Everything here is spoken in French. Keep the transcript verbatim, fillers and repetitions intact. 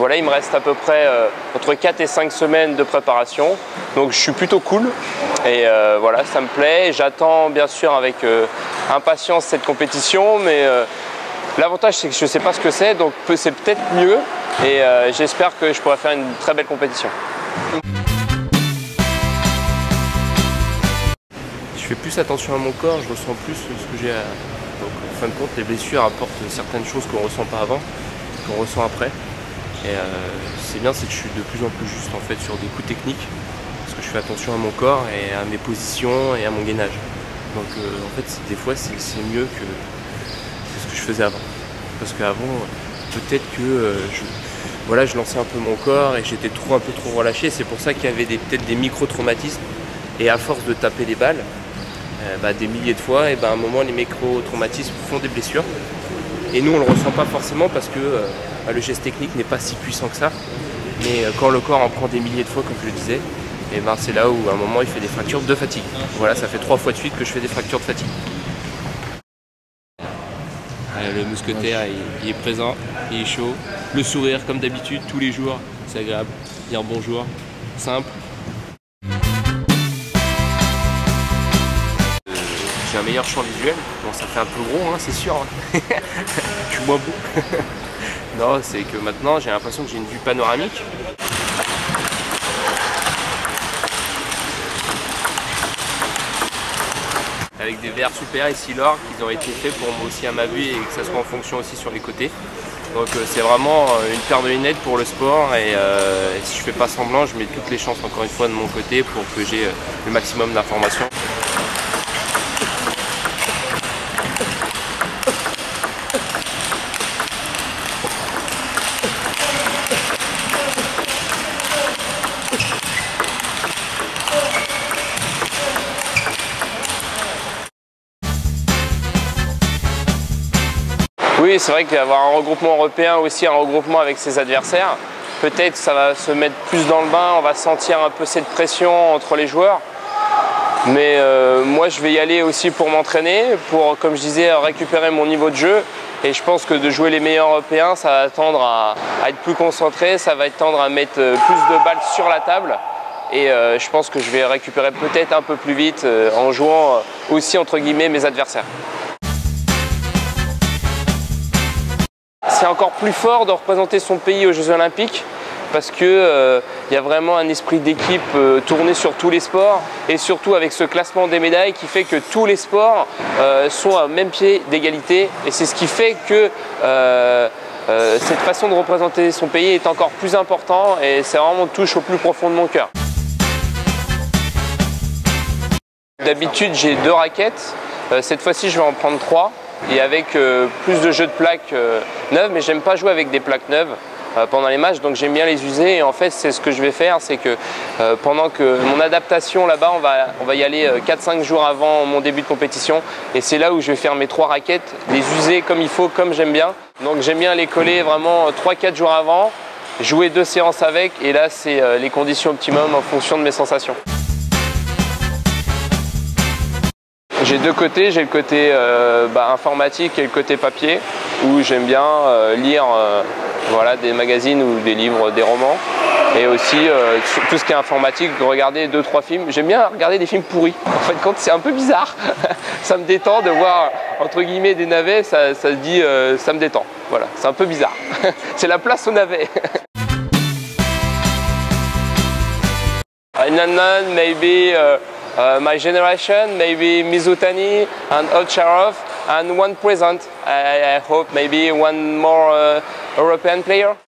Voilà, il me reste à peu près euh, entre quatre et cinq semaines de préparation. Donc je suis plutôt cool et euh, voilà, ça me plaît. J'attends bien sûr avec euh, impatience cette compétition, mais euh, l'avantage c'est que je ne sais pas ce que c'est, donc c'est peut-être mieux et euh, j'espère que je pourrai faire une très belle compétition. Je fais plus attention à mon corps, je ressens plus ce que j'ai à... Donc en fin de compte, les blessures apportent certaines choses qu'on ne ressent pas avant, qu'on ressent après. Et euh, c'est bien, c'est que je suis de plus en plus juste en fait sur des coups techniques, parce que je fais attention à mon corps et à mes positions et à mon gainage. Donc euh, en fait, des fois, c'est mieux que, que ce que je faisais avant. Parce qu'avant, peut-être que euh, je, voilà, je lançais un peu mon corps et j'étais trop un peu trop relâché. C'est pour ça qu'il y avait peut-être des micro-traumatismes. Et à force de taper les balles, euh, bah, des milliers de fois, et bah, à un moment, les micro-traumatismes font des blessures. Et nous, on ne le ressent pas forcément parce que euh, bah, le geste technique n'est pas si puissant que ça. Mais euh, quand le corps en prend des milliers de fois, comme je le disais, et ben, c'est là où à un moment il fait des fractures de fatigue. Voilà, ça fait trois fois de suite que je fais des fractures de fatigue. Euh, le mousquetaire, il, il est présent, il est chaud. Le sourire comme d'habitude, tous les jours, c'est agréable. Dire bonjour, simple. J'ai un meilleur champ visuel. Bon, ça fait un peu gros, hein, c'est sûr. Hein. Je suis moins beau. Non, c'est que maintenant j'ai l'impression que j'ai une vue panoramique. Avec des verres super Essilor qui ont été faits pour moi aussi à ma vue et que ça soit en fonction aussi sur les côtés. Donc euh, c'est vraiment euh, une paire de lunettes pour le sport et, euh, et si je fais pas semblant, je mets toutes les chances encore une fois de mon côté pour que j'ai euh, le maximum d'informations. Oui, c'est vrai qu'il va y avoir un regroupement européen aussi, un regroupement avec ses adversaires. Peut-être ça va se mettre plus dans le bain, on va sentir un peu cette pression entre les joueurs. Mais euh, moi, je vais y aller aussi pour m'entraîner, pour, comme je disais, récupérer mon niveau de jeu. Et je pense que de jouer les meilleurs européens, ça va tendre à, à être plus concentré, ça va tendre à mettre plus de balles sur la table. Et euh, je pense que je vais récupérer peut-être un peu plus vite euh, en jouant euh, aussi, entre guillemets, mes adversaires. C'est encore plus fort de représenter son pays aux Jeux Olympiques parce qu'il euh, y a vraiment un esprit d'équipe euh, tourné sur tous les sports et surtout avec ce classement des médailles qui fait que tous les sports euh, sont à même pied d'égalité et c'est ce qui fait que euh, euh, cette façon de représenter son pays est encore plus important et c'est vraiment touche au plus profond de mon cœur. D'habitude j'ai deux raquettes, euh, cette fois-ci je vais en prendre trois. Et avec euh, plus de jeux de plaques euh, neuves, mais j'aime pas jouer avec des plaques neuves euh, pendant les matchs, donc j'aime bien les user. Et en fait, c'est ce que je vais faire, c'est que euh, pendant que mon adaptation là-bas, on va, on va y aller euh, quatre cinq jours avant mon début de compétition. Et c'est là où je vais faire mes trois raquettes, les user comme il faut, comme j'aime bien. Donc j'aime bien les coller vraiment trois quatre jours avant, jouer deux séances avec, et là c'est euh, les conditions optimum en fonction de mes sensations. J'ai deux côtés, j'ai le côté euh, bah, informatique et le côté papier, où j'aime bien euh, lire euh, voilà, des magazines ou des livres, des romans. Et aussi, euh, sur tout ce qui est informatique, regarder deux trois films. J'aime bien regarder des films pourris. En fin de compte, c'est un peu bizarre. Ça me détend de voir, entre guillemets, des navets, ça, ça se dit, euh, ça me détend. Voilà, c'est un peu bizarre. C'est la place aux navets. In London, maybe uh, uh, my generation, maybe Mizutani and Ovtcharov, and one present. I, I hope maybe one more uh, European player.